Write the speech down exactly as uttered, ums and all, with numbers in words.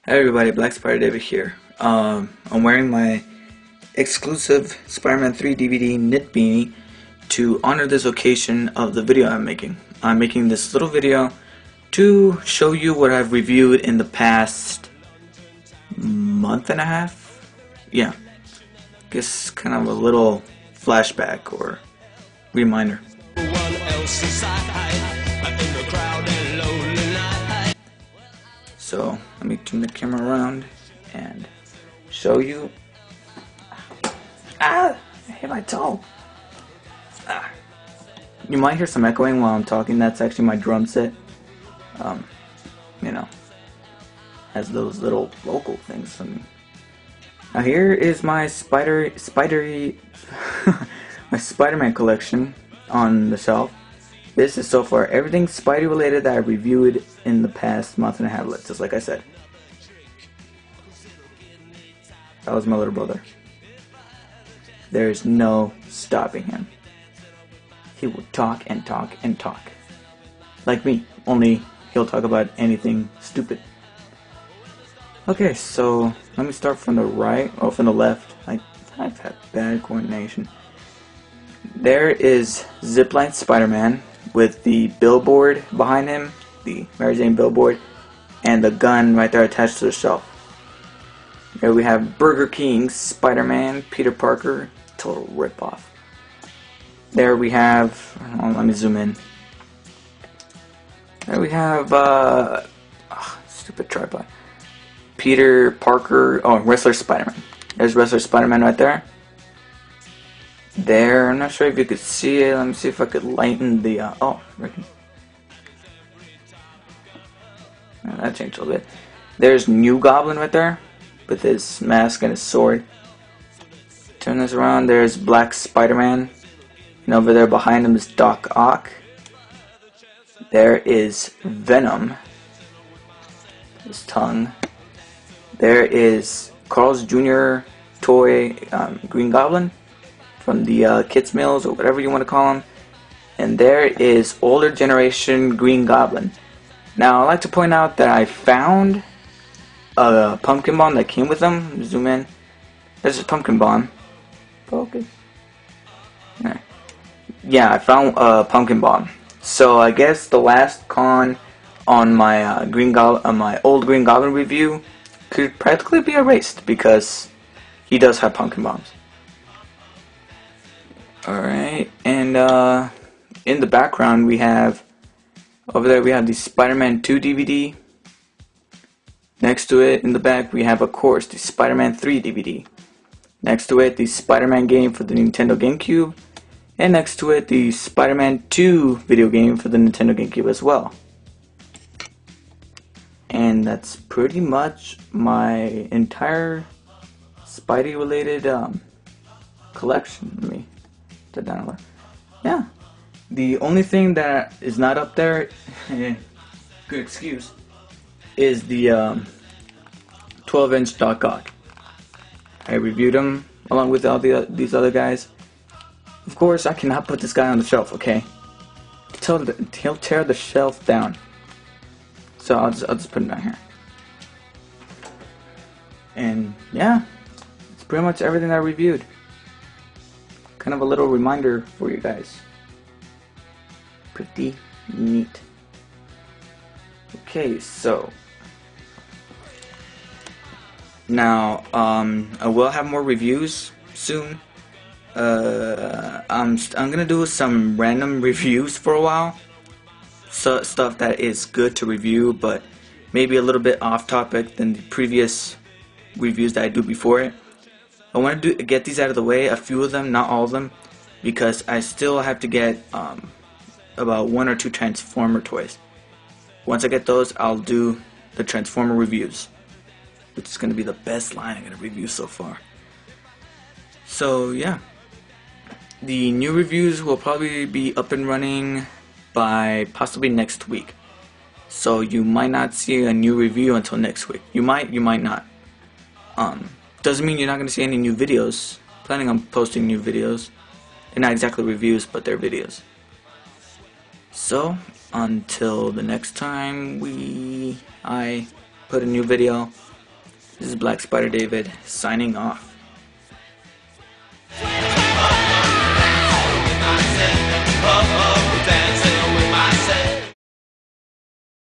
Hey everybody, Blackspider David here. Um, I'm wearing my exclusive Spider-Man three D V D knit beanie to honor this occasion of the video I'm making. I'm making this little video to show you what I've reviewed in the past month and a half. Yeah, I guess kind of a little flashback or reminder. So let me turn the camera around and show you. Ah! I hit my toe. Ah. You might hear some echoing while I'm talking. That's actually my drum set. Um, you know, has those little vocal things. I mean, now here is my spider, spidery, my Spider-Man collection on the shelf. This is so far everything Spidey related that I reviewed in the past month and a half, just like I said. That was my little brother. There's no stopping him. He will talk and talk and talk. Like me, only he'll talk about anything stupid. Okay, so let me start from the right, or from the left. I, I've had bad coordination. There is Zipline Spider-Man with the billboard behind him, the Mary Jane billboard, and the gun right there attached to the shelf. Here we have Burger King Spider-Man, Peter Parker, total ripoff. There we have, oh, let me zoom in. There we have, uh, oh, stupid tripod. Peter Parker, oh, Wrestler Spider-Man. There's Wrestler Spider-Man right there. There, I'm not sure if you could see it. Let me see if I could lighten the, uh, oh, freaking. Oh, that changed a little bit. There's New Goblin right there with his mask and his sword. Turn this around, there's Black Spider-Man. And over there behind him is Doc Ock. There is Venom. His tongue. There is Carl's Junior toy um, Green Goblin from the uh, Kids Mills, or whatever you want to call him. And there is older generation Green Goblin. Now I'd like to point out that I found a pumpkin bomb that came with them. Zoom in. There's a pumpkin bomb. Focus. Right. Yeah, I found a pumpkin bomb. So I guess the last con on my uh, Green Goblin, uh, my old Green Goblin review could practically be erased because he does have pumpkin bombs. Alright, and uh, in the background we have, over there we have the Spider-Man two D V D. Next to it, in the back, we have, of course, the Spider-Man three D V D. Next to it, the Spider-Man game for the Nintendo GameCube. And next to it, the Spider-Man two video game for the Nintendo GameCube as well. And that's pretty much my entire Spidey-related um, collection. Let me put that down a little. Yeah. The only thing that is not up there, good excuse, is the um, twelve inch Doc Ock. I reviewed him along with all the uh, these other guys. Of course, I cannot put this guy on the shelf, okay? He'll, he'll tear the shelf down. So I'll just, I'll just put him down here. And yeah, it's pretty much everything I reviewed. Kind of a little reminder for you guys. Pretty neat. Okay, so now um, I will have more reviews soon. Uh, I'm I'm gonna do some random reviews for a while. So stuff that is good to review, but maybe a little bit off topic than the previous reviews that I do before it. I want to do get these out of the way, a few of them, not all of them, because I still have to get um, about one or two Transformer toys. Once I get those, I'll do the Transformer reviews, which is going to be the best line I'm going to review so far. So yeah, the new reviews will probably be up and running by possibly next week. So you might not see a new review until next week. You might, you might not. Um, doesn't mean you're not going to see any new videos. Planning on posting new videos. They're not exactly reviews, but they're videos. So until the next time we I put a new video, This is Blackspider David signing off.